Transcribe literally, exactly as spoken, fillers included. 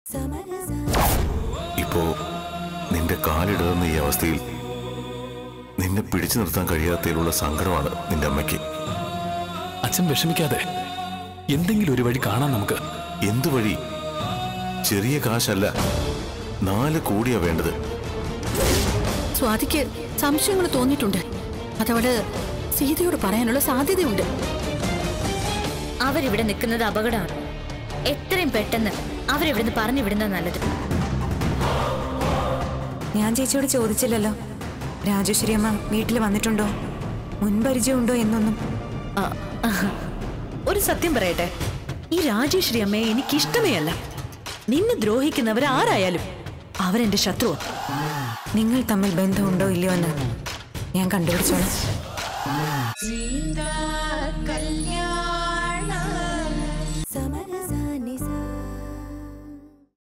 ഇപ്പോ നിന്റെ കാലിടറുന്ന ഈ അവസ്ഥയിൽ നിന്നെ പിടിച്ചു നിർത്താൻ കഴിയാത്തതിലുള്ള സങ്കടമാണ് നിന്റെ അമ്മയ്ക്ക്. അച്ഛൻ വിഷമിക്കാതെ എന്തെങ്കിലും ഒരു വഴി കാണാൻ നമുക്ക്. എന്തു വഴി? ചെറിയ കാശല്ല, നാല് കോടിയാ വേണ്ടത്. സ്വാതിക്ക് സംശയങ്ങൾ തോന്നിയിട്ടുണ്ട്. അതവള് സീതയോട് പറയാനുള്ള സാധ്യതയുണ്ട്. അവരിവിടെ നിൽക്കുന്നത് അപകടമാണ്. എത്രയും പെട്ടെന്ന് അവരിവിടുന്ന് പറഞ്ഞു വിടുന്നത് നല്ലത്. ഞാൻ ചേച്ചിയോട് ചോദിച്ചില്ലല്ലോ രാജേശ്വരി അമ്മ വീട്ടിൽ വന്നിട്ടുണ്ടോ, മുൻപരിചയമുണ്ടോ എന്നൊന്നും. ഒരു സത്യം പറയട്ടെ, ഈ രാജേശ്വരി അമ്മയെ എനിക്കിഷ്ടമേ അല്ല. നിന്നെ ദ്രോഹിക്കുന്നവർ ആരായാലും അവരെന്റെ ശത്രുവാ. നിങ്ങൾ തമ്മിൽ ബന്ധമുണ്ടോ ഇല്ലയോ എന്ന് ഞാൻ കണ്ടുപിടിച്ചോളാം.